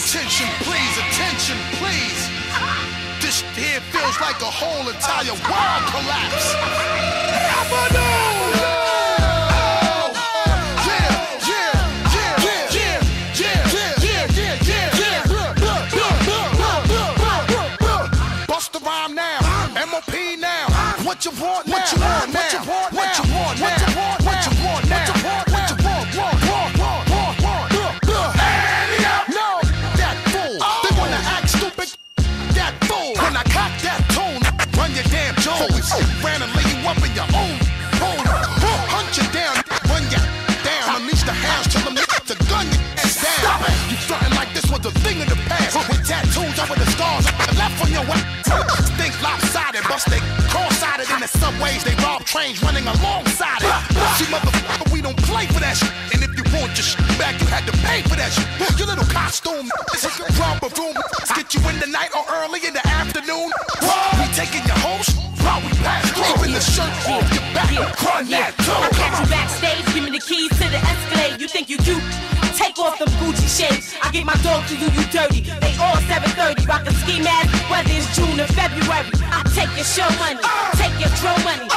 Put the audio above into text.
Attention, please. This here feels like a whole entire world collapse. Bust the rhyme now, MOP now. What you want now? What you want now? What you want now? What you want now? What you want now? What you want now? What you want? No, that fool. They wanna act stupid. That fool. When I cock that tune, run your damn Jones. Ran and lay you up in your own hole. Hunt you down, run you down. Unleash the hounds till them to gun your ass down. You frontin' like this was a thing of the past. With tattoos over the stars, left on your way. Think lopsided, bust they cross-sided in the subways. They rob trains running alongside it. See, motherfucker, we don't play for that shit. And if you want your shit back, you had to pay for that shit. Your little costume, romper room, get you in the night or early in the afternoon. We taking your host while we pass through. Keeping the shirt off your back, run that too. I catch you backstage, give me the keys to the Escalade. You think you cute? Take off them Gucci shades. I get my dog to you dirty. They all 730, rockin' ski mask, whether it's June or February. I take your show money, take your throw money.